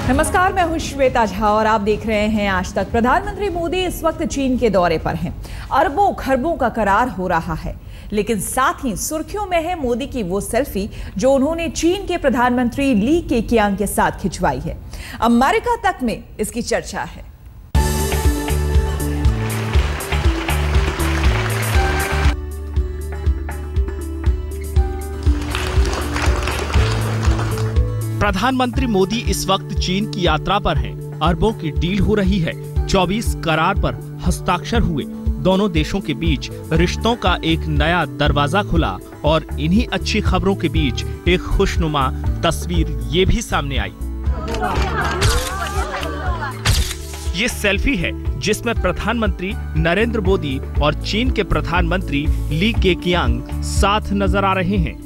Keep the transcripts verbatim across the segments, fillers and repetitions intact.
नमस्कार, मैं हूं श्वेता झा और आप देख रहे हैं आज तक। प्रधानमंत्री मोदी इस वक्त चीन के दौरे पर हैं। अरबों खरबों का करार हो रहा है, लेकिन साथ ही सुर्खियों में है मोदी की वो सेल्फी जो उन्होंने चीन के प्रधानमंत्री ली केकियांग के साथ खिंचवाई है। अमेरिका तक में इसकी चर्चा है। प्रधानमंत्री मोदी इस वक्त चीन की यात्रा पर हैं। अरबों की डील हो रही है। चौबीस करार पर हस्ताक्षर हुए। दोनों देशों के बीच रिश्तों का एक नया दरवाजा खुला और इन्हीं अच्छी खबरों के बीच एक खुशनुमा तस्वीर ये भी सामने आई। ये सेल्फी है जिसमें प्रधानमंत्री नरेंद्र मोदी और चीन के प्रधानमंत्री ली केकियांग साथ नजर आ रहे हैं।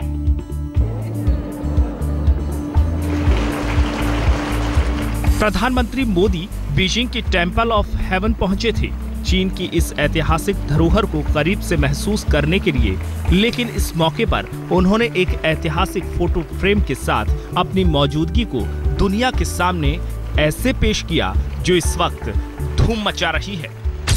प्रधानमंत्री मोदी बीजिंग की टेंपल ऑफ हेवन पहुंचे थे, चीन की इस ऐतिहासिक धरोहर को करीब से महसूस करने के लिए। लेकिन इस मौके पर उन्होंने एक ऐतिहासिक फोटो फ्रेम के साथ अपनी मौजूदगी को दुनिया के सामने ऐसे पेश किया जो इस वक्त धूम मचा रही है।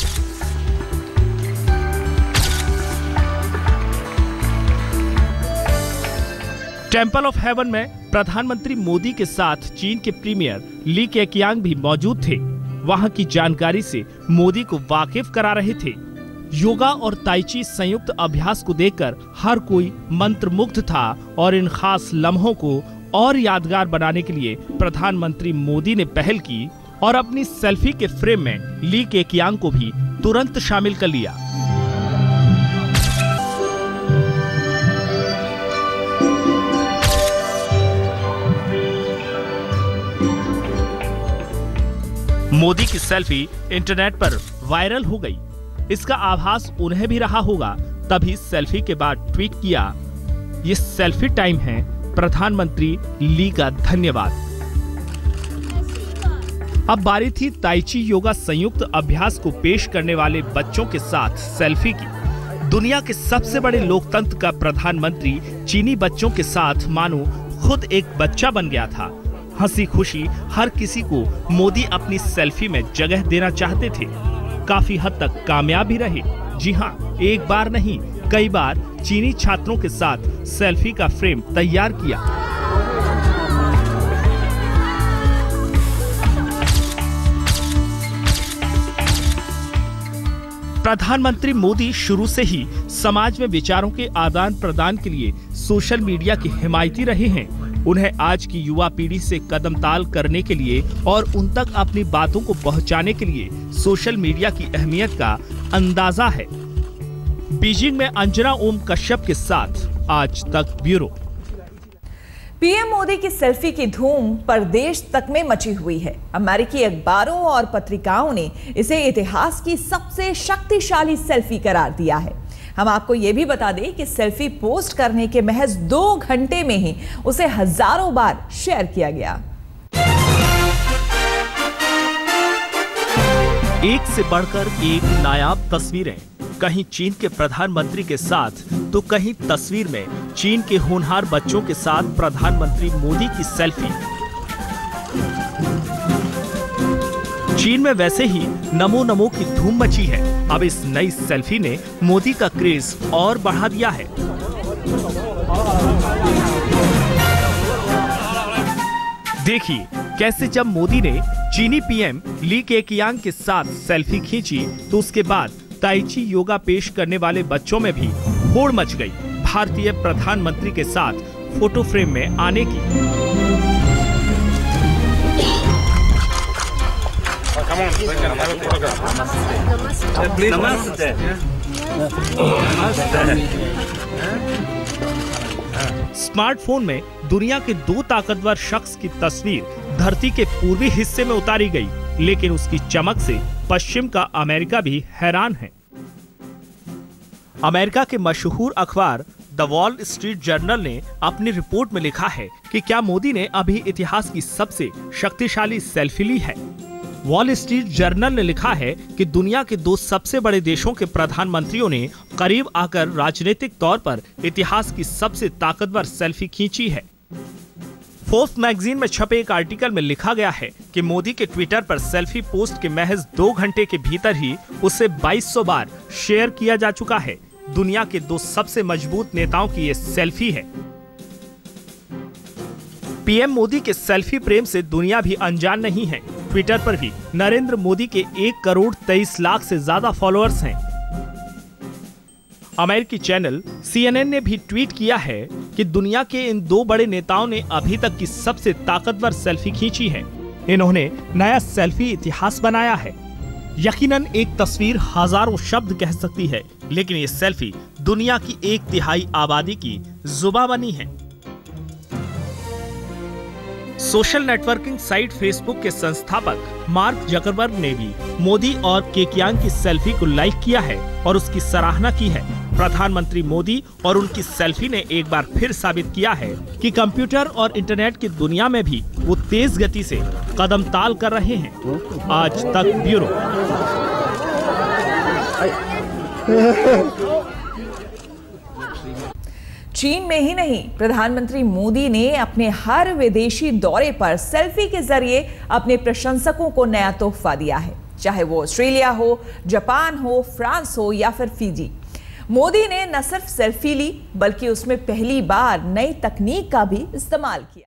टेंपल ऑफ हेवन में प्रधानमंत्री मोदी के साथ चीन के प्रीमियर ली केकियांग भी मौजूद थे। वहां की जानकारी से मोदी को वाकिफ करा रहे थे। योगा और ताइची संयुक्त अभ्यास को देखकर हर कोई मंत्रमुग्ध था और इन खास लम्हों को और यादगार बनाने के लिए प्रधानमंत्री मोदी ने पहल की और अपनी सेल्फी के फ्रेम में ली केकियांग को भी तुरंत शामिल कर लिया। मोदी की सेल्फी इंटरनेट पर वायरल हो गई। इसका आभास उन्हें भी रहा होगा, तभी सेल्फी के बाद ट्वीट किया, ये सेल्फी टाइम है, प्रधानमंत्री ली का धन्यवाद। अब बारी थी ताइची योगा संयुक्त अभ्यास को पेश करने वाले बच्चों के साथ सेल्फी की। दुनिया के सबसे बड़े लोकतंत्र का प्रधानमंत्री चीनी बच्चों के साथ मानो खुद एक बच्चा बन गया था। हंसी खुशी हर किसी को मोदी अपनी सेल्फी में जगह देना चाहते थे। काफी हद तक कामयाब भी रहे। जी हाँ, एक बार नहीं कई बार चीनी छात्रों के साथ सेल्फी का फ्रेम तैयार किया। प्रधानमंत्री मोदी शुरू से ही समाज में विचारों के आदान प्रदान के लिए सोशल मीडिया के हिमायती रहे हैं। उन्हें आज की युवा पीढ़ी से कदमताल करने के लिए और उन तक अपनी बातों को पहुंचाने के लिए सोशल मीडिया की अहमियत का अंदाजा है। बीजिंग में अंजना ओम कश्यप के साथ आज तक ब्यूरो। पीएम मोदी की सेल्फी की धूम प्रदेश तक में मची हुई है। अमेरिकी अखबारों और पत्रिकाओं ने इसे इतिहास की सबसे शक्तिशाली सेल्फी करार दिया है। हम आपको ये भी बता दें कि सेल्फी पोस्ट करने के महज दो घंटे में ही उसे हजारों बार शेयर किया गया। एक से बढ़कर एक नायाब तस्वीरें, कहीं चीन के प्रधानमंत्री के साथ तो कहीं तस्वीर में चीन के होनहार बच्चों के साथ प्रधानमंत्री मोदी की सेल्फी। चीन में वैसे ही नमो नमो की धूम मची है। अब इस नई सेल्फी ने मोदी का क्रेज और बढ़ा दिया है। देखिए कैसे जब मोदी ने चीनी पीएम ली केकियांग के साथ सेल्फी खींची तो उसके बाद ताइची योगा पेश करने वाले बच्चों में भी होड़ मच गई भारतीय प्रधानमंत्री के साथ फोटो फ्रेम में आने की। स्मार्टफोन में दुनिया के दो ताकतवर शख्स की तस्वीर धरती के पूर्वी हिस्से में उतारी गई, लेकिन उसकी चमक से पश्चिम का अमेरिका भी हैरान है। अमेरिका के मशहूर अखबार द वॉल स्ट्रीट जर्नल ने अपनी रिपोर्ट में लिखा है कि क्या मोदी ने अभी इतिहास की सबसे शक्तिशाली सेल्फी ली है। वॉल स्ट्रीट जर्नल ने लिखा है कि दुनिया के दो सबसे बड़े देशों के प्रधानमंत्रियों ने करीब आकर राजनीतिक तौर पर इतिहास की सबसे ताकतवर सेल्फी खींची है। फोर्ब्स मैगजीन में छपे एक आर्टिकल में लिखा गया है कि मोदी के ट्विटर पर सेल्फी पोस्ट के महज दो घंटे के भीतर ही उसे बाईस सौ बार शेयर किया जा चुका है। दुनिया के दो सबसे मजबूत नेताओं की ये सेल्फी है। पीएम मोदी के सेल्फी प्रेम से दुनिया भी अनजान नहीं है। ट्विटर पर भी नरेंद्र मोदी के एक करोड़ तेईस लाख से ज्यादा फॉलोअर्स हैं। अमेरिकी चैनल सीएनएन ने भी ट्वीट किया है कि दुनिया के इन दो बड़े नेताओं ने अभी तक की सबसे ताकतवर सेल्फी खींची है। इन्होंने नया सेल्फी इतिहास बनाया है। यकीनन एक तस्वीर हजारों शब्द कह सकती है, लेकिन ये सेल्फी दुनिया की एक तिहाई आबादी की जुबां बनी है। सोशल नेटवर्किंग साइट फेसबुक के संस्थापक मार्क जकरबर्ग ने भी मोदी और केकियांग की सेल्फी को लाइक किया है और उसकी सराहना की है। प्रधानमंत्री मोदी और उनकी सेल्फी ने एक बार फिर साबित किया है कि कंप्यूटर और इंटरनेट की दुनिया में भी वो तेज गति से कदम ताल कर रहे हैं। आज तक ब्यूरो। चीन में ही नहीं, प्रधानमंत्री मोदी ने अपने हर विदेशी दौरे पर सेल्फी के जरिए अपने प्रशंसकों को नया तोहफा दिया है, चाहे वो ऑस्ट्रेलिया हो, जापान हो, फ्रांस हो या फिर फिजी। मोदी ने न सिर्फ सेल्फी ली, बल्कि उसमें पहली बार नई तकनीक का भी इस्तेमाल किया।